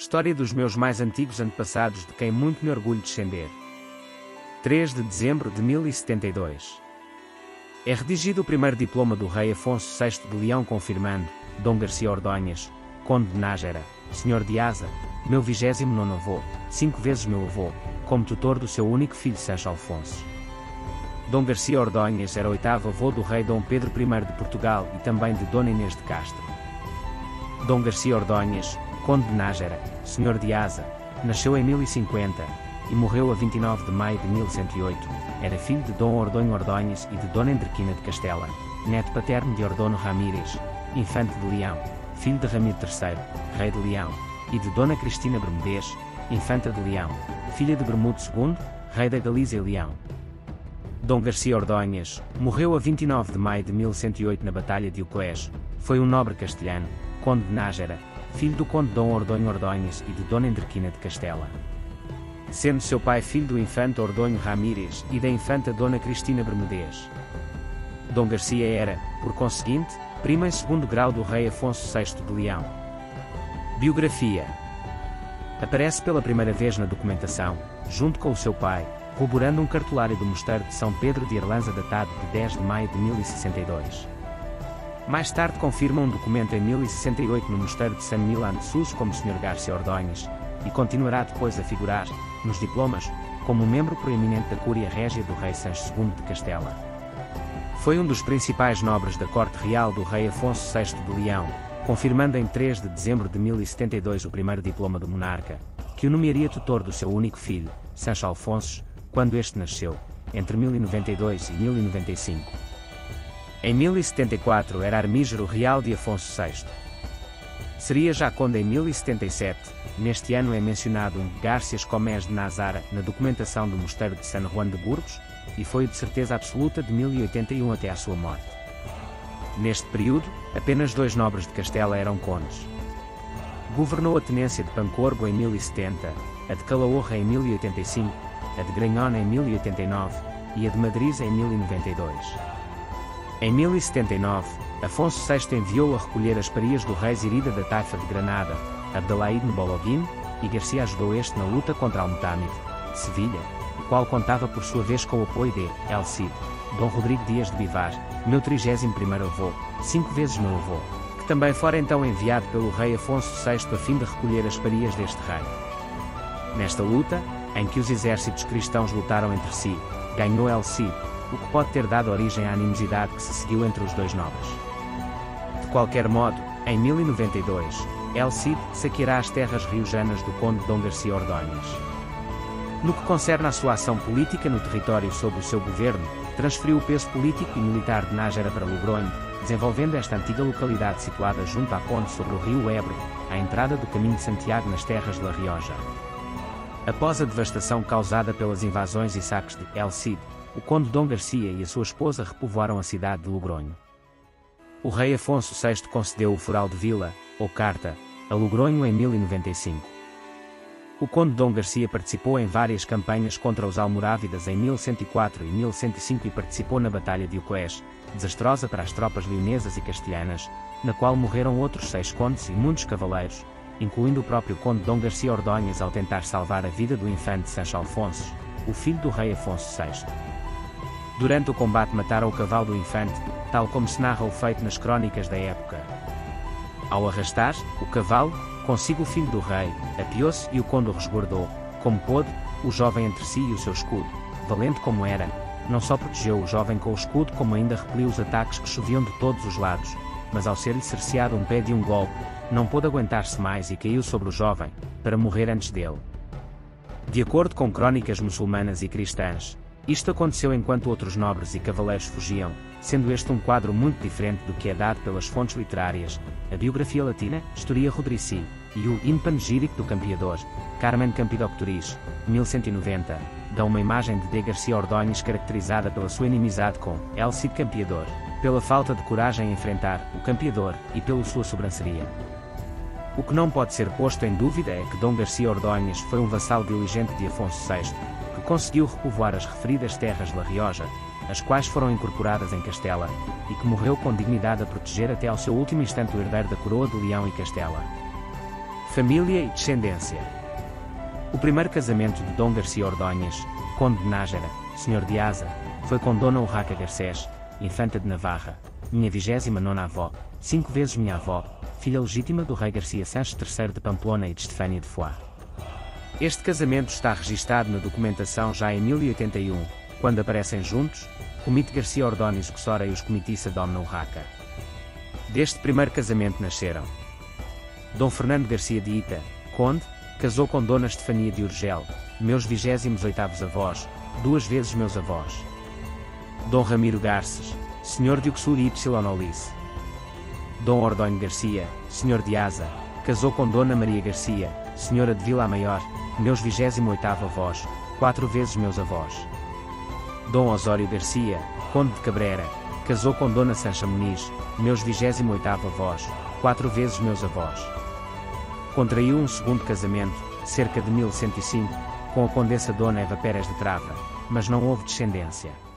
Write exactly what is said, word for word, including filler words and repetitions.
História dos meus mais antigos antepassados de quem muito me orgulho descender. três de dezembro de mil e setenta e dois. É redigido o primeiro diploma do rei Afonso sexto de Leão confirmando, Dom Garcia Ordóñez, conde de Nájera, senhor de Asa, meu vigésimo nono avô, cinco vezes meu avô, como tutor do seu único filho Sancho Alfonso. Dom Garcia Ordóñez era oitavo avô do rei Dom Pedro I de Portugal e também de Dona Inês de Castro. Dom Garcia Ordóñez, conde de Nájera, senhor de Asa, nasceu em mil e cinquenta e morreu a vinte e nove de maio de mil cento e oito. Era filho de Dom Ordonho Ordóñez e de Dona Endrequina de Castela, neto paterno de Ordono Ramírez, infante de Leão, filho de Ramiro terceiro, rei de Leão, e de Dona Cristina Bermudez, infanta de Leão, filha de Bermudo segundo, rei da Galícia e Leão. Dom Garcia Ordóñez morreu a vinte e nove de maio de mil cento e oito na Batalha de Uclés. Foi um nobre castelhano, conde de Nájera, filho do conde Dom Ordonho Ordóñez e de Dona Endrequina de Castela. Sendo seu pai filho do infante Ordonho Ramírez e da infanta Dona Cristina Bermudez. Dom Garcia era, por conseguinte, primo em segundo grau do rei Afonso sexto de Leão. Biografia. Aparece pela primeira vez na documentação, junto com o seu pai, corroborando um cartulário do mosteiro de São Pedro de Irlanza datado de dez de maio de mil e sessenta e dois. Mais tarde confirma um documento em mil e sessenta e oito no mosteiro de San Milán de Sus como senhor Garcia Ordóñez, e continuará depois a figurar, nos diplomas, como um membro proeminente da Cúria Régia do rei Sancho segundo de Castela. Foi um dos principais nobres da corte real do rei Afonso sexto de Leão, confirmando em três de dezembro de mil e setenta e dois o primeiro diploma do monarca, que o nomearia tutor do seu único filho, Sancho Alfonso, quando este nasceu, entre mil e noventa e dois e mil e noventa e cinco. Em mil e setenta e quatro era armígero real de Afonso sexto. Seria já conde em mil e setenta e sete, neste ano é mencionado um Garcias Comés de Nazara na documentação do mosteiro de San Juan de Burgos, e foi de certeza absoluta de mil e oitenta e um até à sua morte. Neste período, apenas dois nobres de Castela eram condes. Governou a tenência de Pancorbo em mil e setenta, a de Calahorra em mil e oitenta e cinco, a de Granhona em mil e oitenta e nove, e a de Madriz em mil e noventa e dois. Em mil e setenta e nove, Afonso sexto enviou a recolher as parias do rei Zirida da Taifa de Granada, Abdelaíde Bologuin, e Garcia ajudou este na luta contra Almutámide, de Sevilha, o qual contava por sua vez com o apoio de El Cid, Dom Rodrigo Dias de Vivar, meu trigésimo primeiro avô, cinco vezes meu avô, que também fora então enviado pelo rei Afonso sexto a fim de recolher as parias deste rei. Nesta luta, em que os exércitos cristãos lutaram entre si, ganhou El Cid, o que pode ter dado origem à animosidade que se seguiu entre os dois nobres. De qualquer modo, em mil e noventa e dois, El Cid saqueará as terras riojanas do conde Dom Garcia Ordóñez. No que concerne à sua ação política no território sob o seu governo, transferiu o peso político e militar de Nájera para Logronho, desenvolvendo esta antiga localidade situada junto à ponte sobre o rio Ebro, à entrada do caminho de Santiago nas terras de La Rioja. Após a devastação causada pelas invasões e saques de El Cid, o conde Dom Garcia e a sua esposa repovoaram a cidade de Logronho. O rei Afonso sexto concedeu o foral de vila, ou carta, a Logronho em mil e noventa e cinco. O conde Dom Garcia participou em várias campanhas contra os almorávidas em mil cento e quatro e mil cento e cinco e participou na Batalha de Uclés, desastrosa para as tropas leonesas e castelhanas, na qual morreram outros seis condes e muitos cavaleiros, incluindo o próprio conde Dom Garcia Ordóñez ao tentar salvar a vida do infante Sancho Alfonso, o filho do rei Afonso sexto. Durante o combate mataram o cavalo do infante, tal como se narra o feito nas crónicas da época. Ao arrastar o cavalo, consigo o filho do rei, apeou-se e o conde o resguardou, como pôde, o jovem entre si e o seu escudo, valente como era, não só protegeu o jovem com o escudo como ainda repeliu os ataques que choviam de todos os lados, mas ao ser-lhe cerceado um pé de um golpe, não pôde aguentar-se mais e caiu sobre o jovem, para morrer antes dele. De acordo com crónicas muçulmanas e cristãs, isto aconteceu enquanto outros nobres e cavaleiros fugiam, sendo este um quadro muito diferente do que é dado pelas fontes literárias, a biografia latina, Historia Rodrici, e o In Panegírico do Campeador, Carmen Campidoctoris, mil cento e noventa, dão uma imagem de D. Garcia Ordóñez caracterizada pela sua inimizade com El Cid Campeador, pela falta de coragem em enfrentar o Campeador e pela sua sobranceria. O que não pode ser posto em dúvida é que Dom Garcia Ordóñez foi um vassalo diligente de Afonso sexto, que conseguiu repovoar as referidas terras de La Rioja, as quais foram incorporadas em Castela, e que morreu com dignidade a proteger até ao seu último instante o herdeiro da coroa de Leão e Castela. Família e descendência. O primeiro casamento de Dom Garcia Ordóñez, conde de Nájera, senhor de Asa, foi com Dona Urraca Garcés, infanta de Navarra, minha vigésima nona avó, cinco vezes minha avó, filha legítima do rei Garcia Sanches terceiro de Pamplona e de Estefânia de Foix. Este casamento está registado na documentação já em mil e oitenta e um, quando aparecem juntos, Comite Garcia Ordóñez Cossora e os Comitiça Dona Urraca. Deste primeiro casamento nasceram Dom Fernando Garcia de Ita, conde, casou com Dona Estefania de Urgel, meus vigésimos oitavos avós, duas vezes meus avós. Dom Ramiro Garces, senhor de Uxur e Ypsilonolice. Dom Ordóñez Garcia, senhor de Asa, casou com Dona Maria Garcia, senhora de Vila Maior, meus vigésimo oitavo avós, quatro vezes meus avós. Dom Osório Garcia, conde de Cabrera, casou com Dona Sancha Muniz, meus vigésimo oitavo avós, quatro vezes meus avós. Contraiu um segundo casamento, cerca de mil cento e cinco, com a condessa Dona Eva Pérez de Trava, mas não houve descendência.